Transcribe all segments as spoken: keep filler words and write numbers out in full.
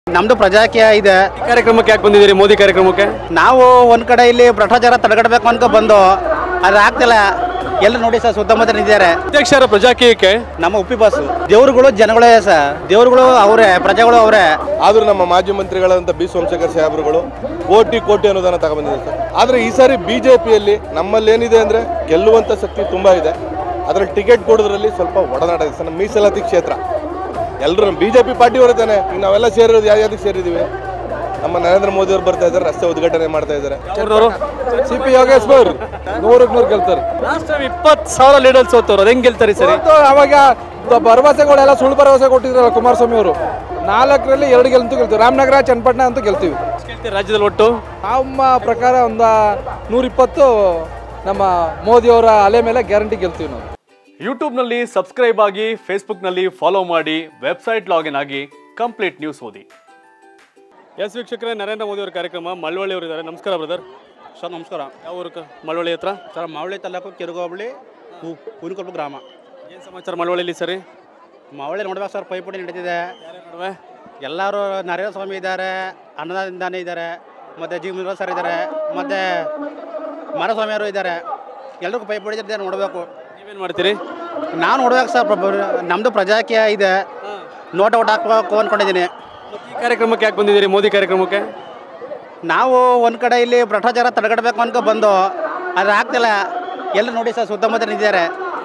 ನಮ್ದು ಪ್ರಜಾಕೀಯ ಇದೆ. ಕಾರ್ಯಕ್ರಮಕ್ಕೆ ಯಾಕೆ ಬಂದಿದ್ದೀರಿ? ಮೋದಿ ಕಾರ್ಯಕ್ರಮಕ್ಕೆ ನಾವು ಒಂದ್ ಕಡೆ ಇಲ್ಲಿ ಭ್ರಷ್ಟಾಚಾರ ತಡೆಗಟ್ಟಬೇಕು ಅನ್ಕೊ ಬಂದು ಅದು ಆಗ್ತಿಲ್ಲ. ಎಲ್ಲ ನೋಡಿ ಸರ್, ಸುತ್ತಮುತ್ತ ನಿಂತಿದ್ದಾರೆ. ಅಧ್ಯಕ್ಷರ ಪ್ರಜಾಕೀಯಕ್ಕೆ ನಮ್ಮ ಉಪ್ಪಿ ಬಸ್ ದೇವ್ರುಗಳು ಜನಗಳೇ ಸರ್, ದೇವ್ರುಗಳು ಅವರೇ, ಪ್ರಜೆಗಳು ಅವರೇ. ಆದ್ರೂ ನಮ್ಮ ಮಾಜಿ ಮಂತ್ರಿಗಳಂತ ಬಿ ಸೋಮಶೇಖರ್ ಸಾಹೇಬ್ರುಗಳು ಕೋಟಿ ಕೋಟಿ ಅನುದಾನ ತಗೊಂಡ್ಬಂದಿದ್ದಾರೆ ಸರ್. ಆದ್ರೆ ಈ ಸಾರಿ ಬಿಜೆಪಿಯಲ್ಲಿ ನಮ್ಮಲ್ಲಿ ಏನಿದೆ ಅಂದ್ರೆ ಗೆಲ್ಲುವಂತ ಶಕ್ತಿ ತುಂಬಾ ಇದೆ. ಅದ್ರಲ್ಲಿ ಟಿಕೆಟ್ ಕೊಡೋದ್ರಲ್ಲಿ ಸ್ವಲ್ಪ ಒಡನಾಟ ಇದೆ ಸರ್. ನಮ್ಮ ಮೀಸಲಾತಿ ಕ್ಷೇತ್ರ ಎಲ್ಲರೂ ನಮ್ಮ ಬಿಜೆಪಿ ಪಾರ್ಟಿ ಹೊರತಾನೆ. ಈಗ ನಾವೆಲ್ಲ ಸೇರಿರೋದು ಯಾವ್ಯಾವ್ದಕ್ಕೆ ಸೇರಿದೀವಿ? ನಮ್ಮ ನರೇಂದ್ರ ಮೋದಿ ಅವರು ಬರ್ತಾ ಇದ್ದಾರೆ, ರಸ್ತೆ ಉದ್ಘಾಟನೆ ಮಾಡ್ತಾ ಇದ್ದಾರೆ. ಸಿ ಪಿ ಯೋಗೇಶ್ವರ್ ನೂರಕ್ಕೆ ನೂರು ಗೆಲ್ತಾರೆ. ಲಾಸ್ಟ್ ಟೈಮ್ ಇಪ್ಪತ್ತು ಸಾವಿರ ಲೀಡರ್ಸ್ ಹೋಗ್ತವ್ರು, ಅದು ಹೆಂಗ್ ಗೆಲ್ತಾರೆ ಸರಿ? ಅವಾಗ ಭರವಸೆಗಳೆಲ್ಲ ಸುಳ್ಳು ಭರವಸೆ ಕೊಟ್ಟಿದ್ರಲ್ಲ ಕುಮಾರಸ್ವಾಮಿ ಅವರು, ನಾಲ್ಕರಲ್ಲಿ ಎರಡು ಗೆಲ್ತು ಗೆಲ್ತೀವಿ. ರಾಮನಗರ ಚನ್ನಪಟ್ಟಣ ಅಂತೂ ಗೆಲ್ತೀವಿ. ಗೆಲ್ತೀವಿ ರಾಜ್ಯದಲ್ಲಿ ಒಟ್ಟು ನಮ್ಮ ಪ್ರಕಾರ ಒಂದು ನೂರಿಪ್ಪತ್ತು ನಮ್ಮ ಮೋದಿಯವರ ಅಲೆ ಮೇಲೆ ಗ್ಯಾರಂಟಿ ಗೆಲ್ತೀವಿ ನಾವು. ಯೂಟ್ಯೂಬ್ನಲ್ಲಿ ಸಬ್ಸ್ಕ್ರೈಬ್ ಆಗಿ, ಫೇಸ್ಬುಕ್ನಲ್ಲಿ ಫಾಲೋ ಮಾಡಿ, ವೆಬ್ಸೈಟ್ ಲಾಗಿನ್ ಆಗಿ ಕಂಪ್ಲೀಟ್ ನ್ಯೂಸ್ ಓದಿ. ಎಸ್ ವೀಕ್ಷಕರೇ, ನರೇಂದ್ರ ಮೋದಿ ಅವರ ಕಾರ್ಯಕ್ರಮ ಮಳವಳ್ಳಿ ಅವರು ಇದ್ದಾರೆ. ನಮಸ್ಕಾರ ಬ್ರದರ್. ಸರ್ ನಮಸ್ಕಾರ. ಯಾವ ಊರು? ಮಳವಳ್ಳಿ ಹತ್ರ ಸರ್ ಮಾವಳಿ ತಾಲೂಕು ಕೆರುಗೋಬಳಿ ಹುನಕೊಪ್ಪ ಗ್ರಾಮ. ಏನು ಸಮಾಚಾರ ಮಳವಳ್ಳಿಲಿ ಸರಿ? ಮಾವಳಿ ನೋಡ್ಬೇಕು ಸರ್, ಪೈಪೋಟಿ ನಡೀತಿದೆ. ನಡುವೆ ಎಲ್ಲರೂ ನರೇಂದ್ರ ಸ್ವಾಮಿ ಇದ್ದಾರೆ, ಅನ್ನದಾನ ಇದ್ದಾರೆ, ಮತ್ತು ಜಿ ಮುನಿರಾಜ್ ಸರ್ ಇದ್ದಾರೆ, ಮತ್ತು ಮಾರಸ್ವಾಮಿ ಅವರು ಇದ್ದಾರೆ. ಎಲ್ರಿಗೂ ಪೈಪೋಟಿ ಇದೆ, ನೋಡಬೇಕು. ನೀವೇನು ಮಾಡ್ತೀರಿ? ನಾನು ನೋಡ್ಬೇಕು ಸರ್, ನಮ್ಮದು ಪ್ರಜಾಕೀಯ ಇದೆ. ನೋಟ ಓಟ್ ಹಾಕ್ಬೇಕು ಅಂದ್ಕೊಂಡಿದ್ದೀನಿ. ಈ ಕಾರ್ಯಕ್ರಮಕ್ಕೆ ಯಾಕೆ ಬಂದಿದ್ದೀರಿ? ಮೋದಿ ಕಾರ್ಯಕ್ರಮಕ್ಕೆ ನಾವು ಒಂದು ಕಡೆ ಇಲ್ಲಿ ಭ್ರಷ್ಟಾಚಾರ ತಡೆಗಟ್ಟಬೇಕು ಅನ್ಕೊ ಬಂದು ಅದು ಆಗ್ತಿಲ್ಲ. ಎಲ್ಲ ನೋಡಿ ಸರ್, ಸುತ್ತಮುತ್ತ ನಿಂತಿದ್ದಾರೆ.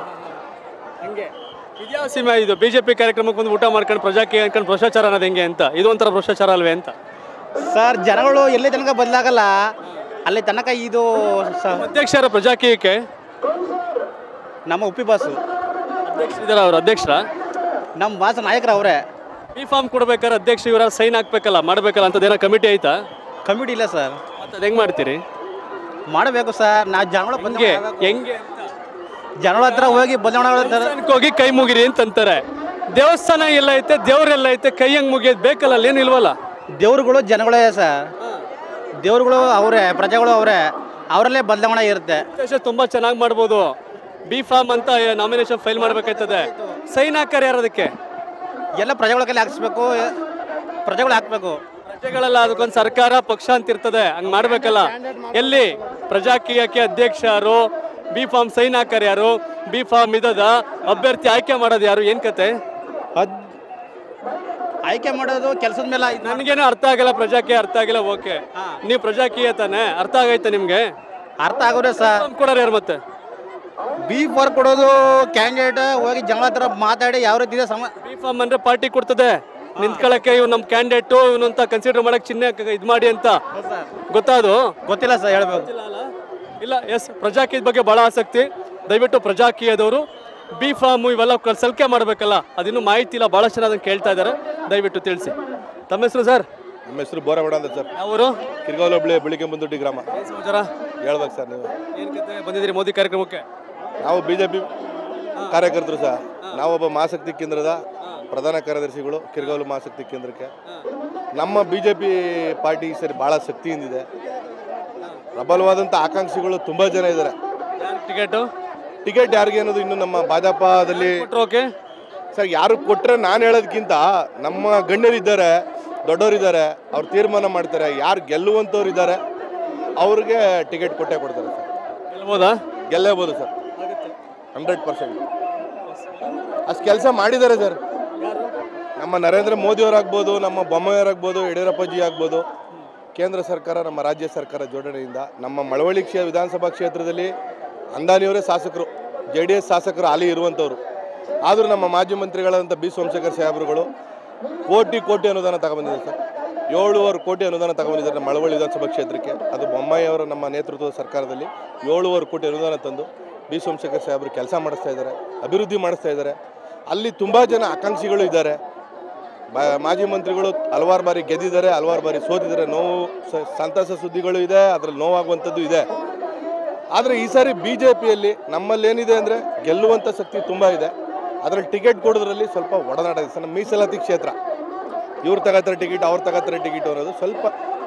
ಹಂಗೆ ಇದ್ಯಾವ ಸೀಮೆ ಇದು? ಬಿಜೆಪಿ ಕಾರ್ಯಕ್ರಮಕ್ಕೆ ಬಂದು ಊಟ ಮಾಡ್ಕೊಂಡು ಪ್ರಜಾಕೀಯ ಅನ್ಕೊಂಡು ಭ್ರಷ್ಟಾಚಾರ ಅನ್ನೋದು ಹೆಂಗೆ ಅಂತ? ಇದು ಒಂಥರ ಭ್ರಷ್ಟಾಚಾರ ಅಲ್ವೇ ಅಂತ ಸರ್? ಜನಗಳು ಎಲ್ಲಿ ತನಕ ಬದಲಾಗಲ್ಲ ಅಲ್ಲಿ ತನಕ ಇದು ಸ- ಅಧ್ಯಕ್ಷರ ಪ್ರಜಾಕೀಯಕ್ಕೆ ನಮ್ಮ ಉಪ್ಪಿ ಬಾಸು ಅಧ್ಯಕ್ಷರಿದ್ದಾರೆ. ಅವರು ಅಧ್ಯಕ್ಷರ ನಮ್ಮ ಬಾಸ್ ನಾಯಕರು ಅವರೇ. ಬಿ ಫಾರ್ಮ್ ಕೊಡ್ಬೇಕಾದ್ರೆ ಅಧ್ಯಕ್ಷ ಇವರ ಸೈನ್ ಹಾಕ್ಬೇಕಲ್ಲ, ಮಾಡಬೇಕಲ್ಲ ಅಂತದೇನೋ ಕಮಿಟಿ ಐತಾ? ಕಮಿಟಿ ಇಲ್ಲ ಸರ್. ಮತ್ತೆ ಅದು ಹೆಂಗೆ ಮಾಡ್ತೀರಿ? ಮಾಡಬೇಕು ಸರ್. ನಾವು ಜನಗಳು ಹೆಂಗೆ ಬಂದು ಹೆಂಗೆ ಜನಗಳ ಹತ್ರ ಹೋಗಿ ಬದಲಾವಣೆ ಹೋಗಿ ಕೈ ಮುಗಿರಿ ಅಂತಂತಾರೆ. ದೇವಸ್ಥಾನ ಎಲ್ಲ ಐತೆ, ದೇವ್ರೆಲ್ಲ ಐತೆ, ಕೈ ಹಂಗೆ ಮುಗಿಯೋದು ಬೇಕಲ್ಲ, ಅಲ್ಲೇನು ಇಲ್ವಲ್ಲ? ದೇವ್ರುಗಳು ಜನಗಳೇ ಸರ್, ದೇವ್ರುಗಳು ಅವರೇ, ಪ್ರಜೆಗಳು ಅವರೇ, ಅವರಲ್ಲೇ ಬದಲಾವಣೆ ಇರುತ್ತೆ. ದೇಶ ತುಂಬ ಚೆನ್ನಾಗಿ ಮಾಡ್ಬೋದು. ಬಿ ಫಾರ್ಮ್ ಅಂತ ನಾಮಿನೇಷನ್ ಫೈಲ್ ಮಾಡಬೇಕಾಯ್ತದೆ, ಸೈನ್ ಹಾಕ್ತಾರೆ ಯಾರು? ಅದಕ್ಕೆ ಎಲ್ಲ ಪ್ರಜೆಗಳ ಕೈಲಿ ಹಾಕ್ಸ್ಬೇಕು, ಪ್ರಜೆಗಳು ಹಾಕ್ಬೇಕು. ಪ್ರಜೆಗಳೆಲ್ಲ ಅದಕ್ಕೊಂದು ಸರ್ಕಾರ ಪಕ್ಷ ಅಂತ ಇರ್ತದೆ, ಹಂಗೆ ಮಾಡ್ಬೇಕಲ್ಲ. ಎಲ್ಲಿ ಪ್ರಜಾಕೀಯಕ್ಕೆ ಅಧ್ಯಕ್ಷರು, ಬಿ ಫಾರ್ಮ್ ಸೈನ್ ಹಾಕರ್ ಯಾರು, ಬಿ ಫಾರ್ಮ್ ಇದದ ಅಭ್ಯರ್ಥಿ ಆಯ್ಕೆ ಮಾಡೋದು ಯಾರು? ಏನ್ ಕತೆ? ಅದ್ ಆಯ್ಕೆ ಮಾಡೋದು ಕೆಲಸದ ಮೇಲೆ. ನನಗೇನು ಅರ್ಥ ಆಗಲ್ಲ, ಪ್ರಜಾಕೀಯ ಅರ್ಥ ಆಗಿಲ್ಲ. ಓಕೆ, ನೀವು ಪ್ರಜಾಕೀಯ ತಾನೆ, ಅರ್ಥ ಆಗೈತೆ ನಿಮ್ಗೆ? ಅರ್ಥ ಆಗೋರೆ ಸರ್. ಕೊಡೋರು ಯಾರು ಮತ್ತೆ? ಬಿ ಫಾರ್ ಕೊಡೋದು ಕ್ಯಾಂಡಿಡೇಟ್ ಹೋಗಿ ಜನಗಳ ಹತ್ರ ಮಾತಾಡಿ ಯಾವ ರೀತಿ ಇದೆ ಸಮ. ಬಿ ಫಾರ್ಮ್ ಅಂದ್ರೆ ಪಾರ್ಟಿ ಕೊಡ್ತದೆ ನಿಂತ್ಕೊಳ್ಳಕ್ಕೆ, ಇವ್ ನಮ್ಮ ಕ್ಯಾಂಡಿಡೇಟು ಇವನು ಅಂತ ಕನ್ಸಿಡರ್ ಮಾಡಕ್ ಚಿಹ್ನೆ ಇದು ಮಾಡಿ ಅಂತ ಗೊತ್ತಾದು? ಗೊತ್ತಿಲ್ಲ ಸರ್, ಹೇಳ್ಬೇಕು. ಇಲ್ಲ. ಎಸ್, ಪ್ರಜಾಕೀಯದ ಬಗ್ಗೆ ಬಹಳ ಆಸಕ್ತಿ. ದಯವಿಟ್ಟು ಪ್ರಜಾಕೀಯದವರು ಬಿ ಫಾರ್ಮ್ ಇವೆಲ್ಲ ಸಲ್ಕೆ ಮಾಡಬೇಕಲ್ಲ, ಅದಿನ್ನೂ ಮಾಹಿತಿ ಇಲ್ಲ. ಬಹಳಷ್ಟು ಜನ ಅದನ್ನು ಕೇಳ್ತಾ ಇದ್ದಾರೆ, ದಯವಿಟ್ಟು ತಿಳಿಸಿ. ತಮ್ಮ ಹೆಸರು ಸರ್? ನಮ್ಮ ಹೆಸರು ಬೋರಬೇಡ ಅಂತ ಸರ್. ಅವರು ಕಿರ್ಗಾವಲ ಬಳಿ ಬಿಳಿಕೆಂಬಂದೊಡ್ಡಿ ಗ್ರಾಮ. ಸಮಾಚಾರ ಹೇಳ್ಬೇಕು ಸರ್. ನೀವು ಏನು ಕತೆ ಬಂದಿದ್ದೀರಿ ಮೋದಿ ಕಾರ್ಯಕ್ರಮಕ್ಕೆ? ನಾವು ಬಿಜೆಪಿ ಕಾರ್ಯಕರ್ತರು ಸಹ. ನಾವೊಬ್ಬ ಮಹಾಶಕ್ತಿ ಕೇಂದ್ರದ ಪ್ರಧಾನ ಕಾರ್ಯದರ್ಶಿಗಳು ಕಿರ್ಗಾವಲು ಮಹಾಶಕ್ತಿ ಕೇಂದ್ರಕ್ಕೆ. ನಮ್ಮ ಬಿಜೆಪಿ ಪಾರ್ಟಿ ಸರಿ ಭಾಳ ಶಕ್ತಿಯಿಂದಿದೆ. ಪ್ರಬಲವಾದಂಥ ಆಕಾಂಕ್ಷಿಗಳು ತುಂಬ ಜನ ಇದ್ದಾರೆ. ಟಿಕೆಟು ಟಿಕೆಟ್ ಯಾರಿಗೆ ಅನ್ನೋದು ಇನ್ನು ನಮ್ಮ ಭಾಜಪದಲ್ಲಿ ಓಕೆ ಸರ್. ಯಾರು ಕೊಟ್ಟರೆ ನಾನು ಹೇಳೋದಕ್ಕಿಂತ ನಮ್ಮ ಗಣ್ಯರಿದ್ದಾರೆ, ದೊಡ್ಡವರಿದ್ದಾರೆ, ಅವ್ರು ತೀರ್ಮಾನ ಮಾಡ್ತಾರೆ. ಯಾರು ಗೆಲ್ಲುವಂಥವ್ರು ಇದ್ದಾರೆ ಅವ್ರಿಗೆ ಟಿಕೆಟ್ ಕೊಟ್ಟೇ ಕೊಡ್ತಾರೆ ಸರ್. ಗೆಲ್ಬೋದಾ? ಗೆಲ್ಲೇಬೋದು ಸರ್, ಹಂಡ್ರೆಡ್ ಪರ್ಸೆಂಟ್. ಅಷ್ಟು ಕೆಲಸ ಮಾಡಿದ್ದಾರೆ ಸರ್. ನಮ್ಮ ನರೇಂದ್ರ ಮೋದಿಯವರಾಗ್ಬೋದು, ನಮ್ಮ ಬೊಮ್ಮಾಯಿಯವರಾಗ್ಬೋದು, ಯಡಿಯೂರಪ್ಪಜಿ ಆಗ್ಬೋದು, ಕೇಂದ್ರ ಸರ್ಕಾರ, ನಮ್ಮ ರಾಜ್ಯ ಸರ್ಕಾರ ಜೋಡಣೆಯಿಂದ ನಮ್ಮ ಮಳವಳ್ಳಿ ಕ್ಷೇ ವಿಧಾನಸಭಾ ಕ್ಷೇತ್ರದಲ್ಲಿ ಅಂದಾನಿಯವರೇ ಶಾಸಕರು, ಜೆ ಡಿ ಎಸ್ ಶಾಸಕರು ಹಾಲಿ ಇರುವಂಥವ್ರು. ಆದರೂ ನಮ್ಮ ಮಾಜಿ ಮಂತ್ರಿಗಳಂತ ಬಿ ಸೋಮಶೇಖರ್ ಸಾಹೇಬ್ರುಗಳು ಕೋಟಿ ಕೋಟಿ ಅನುದಾನ ತಗೊಂಡ್ಬಂದಿದ್ದಾರೆ ಸರ್. ಏಳುವರೆ ಕೋಟಿ ಅನುದಾನ ತಗೊಂಡಿದ್ದಾರೆ ಮಳವಳ್ಳಿ ವಿಧಾನಸಭಾ ಕ್ಷೇತ್ರಕ್ಕೆ. ಅದು ಬೊಮ್ಮಾಯಿಯವರ ನಮ್ಮ ನೇತೃತ್ವದ ಸರ್ಕಾರದಲ್ಲಿ ಏಳುವರೆ ಕೋಟಿ ಅನುದಾನ ತಂದು ಬಿ ಸೋಮಶೇಖರ್ ಸಾಹೇಬರು ಕೆಲಸ ಮಾಡಿಸ್ತಾ ಇದ್ದಾರೆ, ಅಭಿವೃದ್ಧಿ ಮಾಡಿಸ್ತಾ ಇದ್ದಾರೆ. ಅಲ್ಲಿ ತುಂಬ ಜನ ಆಕಾಂಕ್ಷಿಗಳು ಇದ್ದಾರೆ. ಮಾಜಿ ಮಂತ್ರಿಗಳು ಹಲವಾರು ಬಾರಿ ಗೆದ್ದಿದ್ದಾರೆ, ಹಲವಾರು ಬಾರಿ ಸೋತಿದ್ದಾರೆ. ನೋವು ಸಂತಸ ಸುದ್ದಿಗಳು ಇದೆ, ಅದರಲ್ಲಿ ನೋವಾಗುವಂಥದ್ದು ಇದೆ. ಆದರೆ ಈ ಸಾರಿ ಬಿ ಜೆ ಪಿಯಲ್ಲಿ ನಮ್ಮಲ್ಲಿ ಏನಿದೆ ಅಂದರೆ ಗೆಲ್ಲುವಂಥ ಶಕ್ತಿ ತುಂಬ ಇದೆ. ಅದರಲ್ಲಿ ಟಿಕೆಟ್ ಕೊಡೋದ್ರಲ್ಲಿ ಸ್ವಲ್ಪ ಒಡನಾಟ ಇದೆ ಸರ್. ನಮ್ಮ ಮೀಸಲಾತಿ ಕ್ಷೇತ್ರ ಇವ್ರು ತಗೋತಾರೆ ಟಿಕೆಟ್, ಅವ್ರು ತಗೋತಾರೆ ಟಿಕೆಟ್ ಅನ್ನೋದು ಸ್ವಲ್ಪ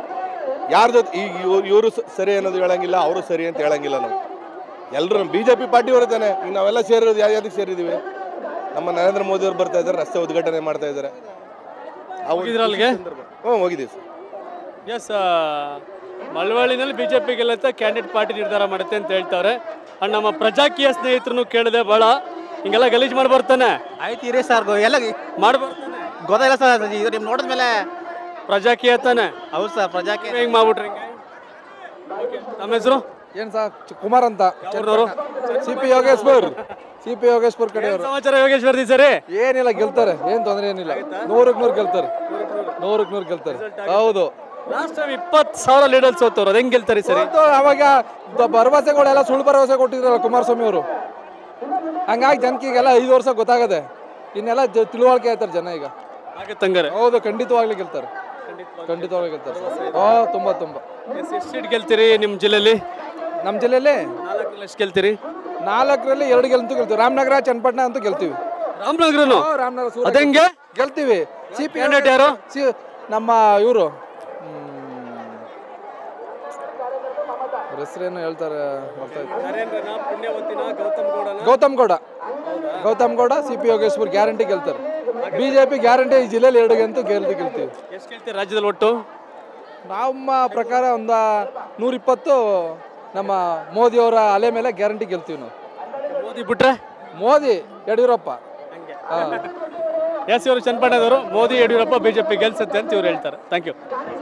ಯಾರ ಜೊತೆ ಈಗ ಇವರು ಸರಿ ಅನ್ನೋದು ಹೇಳಂಗಿಲ್ಲ, ಅವರು ಸರಿ ಅಂತ ಹೇಳಂಗಿಲ್ಲ. ನಾವು ಎಲ್ಲರೂ ಬಿ ಜೆ ಪಿ ಪಾರ್ಟಿ ಹೊರತಾನೆ. ಈಗ ನಾವೆಲ್ಲ ಸೇರಿರೋದು ಯಾವ್ಯಾವ್ದಕ್ಕೆ ಸೇರಿದ್ದೀವಿ? ನಮ್ಮ ನರೇಂದ್ರ ಮೋದಿ ಅವರು ಬರ್ತಾ ಇದ್ದಾರೆ, ರಸ್ತೆ ಉದ್ಘಾಟನೆ ಮಾಡ್ತಾ ಇದ್ದಾರೆ. ಅಲ್ಲಿಗೆ ಹ್ಞೂ ಹೋಗಿದ್ದೀವಿ ಸರ್. ಎಸ್, ಮಳವಳ್ಳಿನಲ್ಲಿ ಬಿ ಜೆ ಪಿ ಗೆಲ್ಲುತ್ತೆ, ಕ್ಯಾಂಡಿಡೇಟ್ ಪಾರ್ಟಿ ನಿರ್ಧಾರ ಮಾಡುತ್ತೆ ಅಂತ ಹೇಳ್ತಾರೆ. ಅಂಡ್ ನಮ್ಮ ಪ್ರಜಾಕೀಯ ಸ್ನೇಹಿತರನ್ನು ಕೇಳಿದೆ, ಭಾಳ ಹಿಂಗೆಲ್ಲ ಗಲೀಜು ಮಾಡಿ ಬರ್ತಾನೆ. ಆಯ್ತು ಇರಿ ಸರ್, ಎಲ್ಲ ಮಾಡಿ ಬರ್ತಾನೆ, ಗೊತ್ತಾಗಿಲ್ಲ ಸರ್, ಇದು ನಿಮ್ಗೆ ನೋಡಿದ್ಮೇಲೆ ಪ್ರಜಾಕೀಯ ತಾನೆ. ಹೌದು ಸರ್, ಪ್ರಜಾಕೀಯ ಹಿಂಗೆ ಮಾಡ್ಬಿಟ್ರಿ ಹಿಂಗೆ. ನಮ್ಮ ಹೆಸರು ಏನು ಸರ್? ಕುಮಾರ್ ಅಂತ, ಅವ್ರವರು C P Yogeshwar, C P Yogeshwar ಕಡೆಯವರು. ಸಮಾಚಾರ ಯೋಗೇಶ್ವರ್ ಸರಿ? ಏನಿಲ್ಲ, ಗೆಲ್ತಾರೆ, ಏನು ತೊಂದರೆ ಏನಿಲ್ಲ. ನೂರಕ್ಕೆ ನೂರು ಗೆಲ್ತಾರೆ, ನೂರಕ್ಕೆ ನೂರು ಗೆಲ್ತಾರೆ. ಹೌದು, ಲಾಸ್ಟ್ ಟೈಮ್ ಇಪ್ಪತ್ತು ಸಾವಿರ ಲೀಡರ್ಸ್ ಹೋಗ್ತವ್ರು, ಅದು ಹೆಂಗೆ ಗೆಲ್ತಾರೆ ಸರಿ? ಅವಾಗ ಭರವಸೆಗಳೆಲ್ಲ ಸುಳ್ಳು ಭರವಸೆ ಕೊಟ್ಟಿದ್ರಲ್ಲ ಕುಮಾರಸ್ವಾಮಿ ಅವರು, ಹಂಗಾಗಿ ಜನಕ್ಕಿಗೆಲ್ಲ ಐದು ವರ್ಷ ಗೊತ್ತಾಗದೆ, ಇನ್ನೆಲ್ಲ ತಿಳುವಳಿಕೆ ಆಯ್ತಾರೆ ಜನ ಈಗ. ಆಗತ್ತಂಗಾರೆ? ಹೌದು, ಖಂಡಿತವಾಗ್ಲಿ ಗೆಲ್ತಾರೆ, ಖಂಡಿತವಾಗ್ಲಿ ಗೆಲ್ತಾರೆ. ಹಾಂ, ತುಂಬ ತುಂಬ. ಎಷ್ಟು ಸೀಟ್ ಗೆಲ್ತೀರಿ ನಿಮ್ಮ ಜಿಲ್ಲೆಯಲ್ಲಿ? ನಮ್ಮ ಜಿಲ್ಲೆಯಲ್ಲಿ ನಾಲ್ಕರಲ್ಲಿ ಎಷ್ಟು ಗೆಲ್ತೀರಿ? ನಾಲ್ಕರಲ್ಲಿ ಎರಡು ಗೆಲ್ತು ಗೆಲ್ತೀವಿ. ರಾಮನಗರ, ಚನ್ನಪಟ್ಟಣ ಅಂತೂ ಗೆಲ್ತೀವಿ. ರಾಮನಗರನು? ರಾಮನಗರ ಅದಂಗೆ ಗೆಲ್ತೀವಿ. ಸಿ ಪಿ ಕ್ಯಾಂಡಿಡೇಟ್ ಯಾರು? ಸಿ ನಮ್ಮ ಇವರು ಹೆಸರೇನು ಹೇಳ್ತಾರೆ, Gautam Gowda, Gautam Gowda, C P Yogeshwar guarantee ಗೆಲ್ತಾರೆ. ಬಿಜೆಪಿ ಗ್ಯಾರಂಟಿ ಈ ಜಿಲ್ಲೆಯಲ್ಲಿ ಎರಡು ಗಂಟು ಗೆಲ್ತಿ ಗೆಲ್ತೀವಿ. ಎಷ್ಟು ಗೆಲ್ತೀರಿ ರಾಜ್ಯದಲ್ಲಿ ಒಟ್ಟು? ನಮ್ಮ ಪ್ರಕಾರ ಒಂದು ನೂರಿಪ್ಪತ್ತು ನಮ್ಮ ಮೋದಿಯವರ ಅಲೆ ಮೇಲೆ ಗ್ಯಾರಂಟಿ ಗೆಲ್ತೀವಿ ನಾವು. ಮೋದಿ ಬಿಟ್ರೆ? ಮೋದಿ, ಯಡಿಯೂರಪ್ಪ. ಹಾಂ, ಎಸ್, ಇವರು ಚನ್ನಪಟ್ಟಣದವರು. ಮೋದಿ ಯಡಿಯೂರಪ್ಪ ಬಿಜೆಪಿ ಗೆಲ್ಸುತ್ತೆ ಅಂತ ಇವ್ರು ಹೇಳ್ತಾರೆ. Thank you.